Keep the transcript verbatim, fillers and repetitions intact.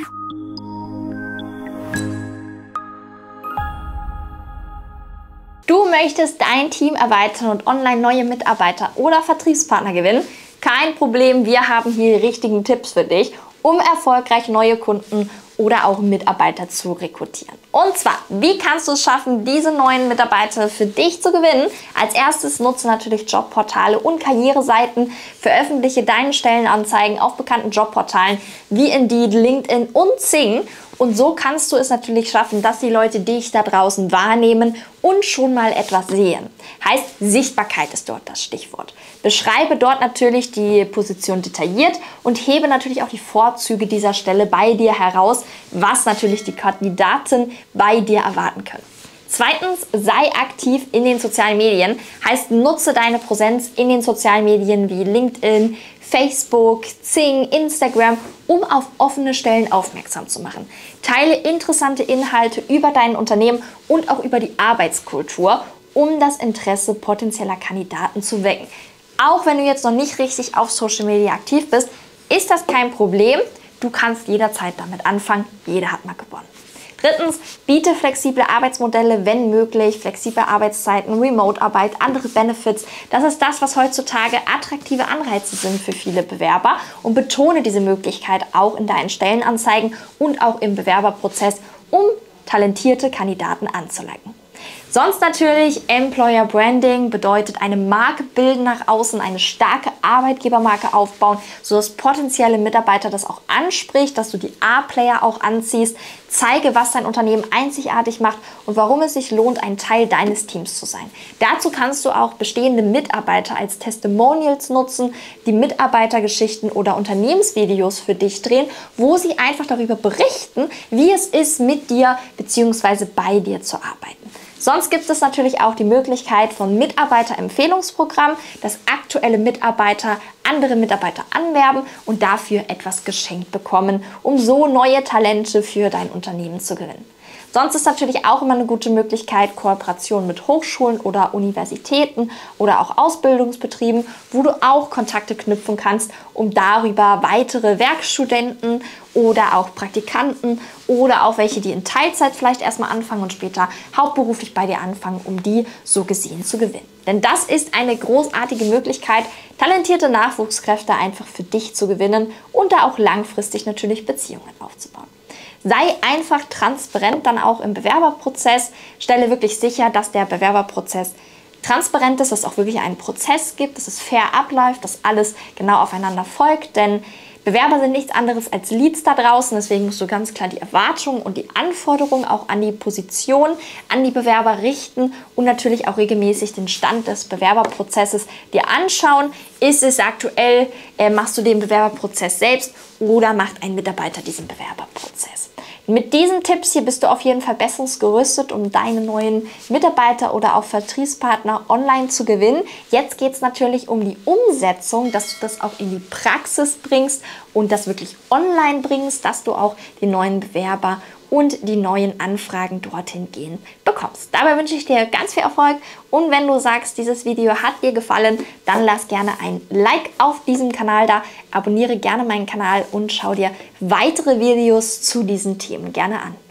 Du möchtest dein Team erweitern und online neue Mitarbeiter oder Vertriebspartner gewinnen? Kein Problem, wir haben hier die richtigen Tipps für dich, um erfolgreich neue Kunden oder auch Mitarbeiter zu rekrutieren. Und zwar, wie kannst du es schaffen, diese neuen Mitarbeiter für dich zu gewinnen? Als erstes nutze natürlich Jobportale und Karriereseiten, veröffentliche deine Stellenanzeigen auf bekannten Jobportalen wie Indeed, LinkedIn und Xing. Und so kannst du es natürlich schaffen, dass die Leute dich da draußen wahrnehmen und schon mal etwas sehen. Heißt, Sichtbarkeit ist dort das Stichwort. Beschreibe dort natürlich die Position detailliert und hebe natürlich auch die Vorzüge dieser Stelle bei dir heraus, was natürlich die Kandidaten bei dir erwarten können. Zweitens, sei aktiv in den sozialen Medien. Heißt, nutze deine Präsenz in den sozialen Medien wie LinkedIn, Facebook, Xing, Instagram, um auf offene Stellen aufmerksam zu machen. Teile interessante Inhalte über dein Unternehmen und auch über die Arbeitskultur, um das Interesse potenzieller Kandidaten zu wecken. Auch wenn du jetzt noch nicht richtig auf Social Media aktiv bist, ist das kein Problem. Du kannst jederzeit damit anfangen. Jeder hat mal gewonnen. Drittens, biete flexible Arbeitsmodelle, wenn möglich, flexible Arbeitszeiten, Remote-Arbeit, andere Benefits. Das ist das, was heutzutage attraktive Anreize sind für viele Bewerber, und betone diese Möglichkeit auch in deinen Stellenanzeigen und auch im Bewerberprozess, um talentierte Kandidaten anzulocken. Sonst natürlich Employer Branding bedeutet eine Marke bilden nach außen, eine starke Arbeitgebermarke aufbauen, sodass potenzielle Mitarbeiter das auch anspricht, dass du die A-Player auch anziehst. Zeige, was dein Unternehmen einzigartig macht und warum es sich lohnt, ein Teil deines Teams zu sein. Dazu kannst du auch bestehende Mitarbeiter als Testimonials nutzen, die Mitarbeitergeschichten oder Unternehmensvideos für dich drehen, wo sie einfach darüber berichten, wie es ist, mit dir bzw. bei dir zu arbeiten. Sonst gibt es natürlich auch die Möglichkeit von Mitarbeiterempfehlungsprogramm, dass aktuelle Mitarbeiter andere Mitarbeiter anwerben und dafür etwas geschenkt bekommen, um so neue Talente für dein Unternehmen zu gewinnen. Sonst ist natürlich auch immer eine gute Möglichkeit Kooperation mit Hochschulen oder Universitäten oder auch Ausbildungsbetrieben, wo du auch Kontakte knüpfen kannst, um darüber weitere Werkstudenten oder auch Praktikanten oder auch welche, die in Teilzeit vielleicht erstmal anfangen und später hauptberuflich bei dir anfangen, um die so gesehen zu gewinnen. Denn das ist eine großartige Möglichkeit, talentierte Nachwuchskräfte einfach für dich zu gewinnen und da auch langfristig natürlich Beziehungen aufzubauen. Sei einfach transparent dann auch im Bewerberprozess. Stelle wirklich sicher, dass der Bewerberprozess transparent ist, dass es auch wirklich einen Prozess gibt, dass es fair abläuft, dass alles genau aufeinander folgt. Denn Bewerber sind nichts anderes als Leads da draußen. Deswegen musst du ganz klar die Erwartungen und die Anforderungen auch an die Position, an die Bewerber richten und natürlich auch regelmäßig den Stand des Bewerberprozesses dir anschauen. Ist es aktuell, äh, machst du den Bewerberprozess selbst oder macht ein Mitarbeiter diesen Bewerberprozess? Mit diesen Tipps hier bist du auf jeden Fall bestens gerüstet, um deine neuen Mitarbeiter oder auch Vertriebspartner online zu gewinnen. Jetzt geht es natürlich um die Umsetzung, dass du das auch in die Praxis bringst und das wirklich online bringst, dass du auch die neuen Bewerber und die neuen Anfragen dorthin gehen bekommst. Dabei wünsche ich dir ganz viel Erfolg, und wenn du sagst, dieses Video hat dir gefallen, dann lass gerne ein Like auf diesem Kanal da, abonniere gerne meinen Kanal und schau dir weitere Videos zu diesen Themen gerne an.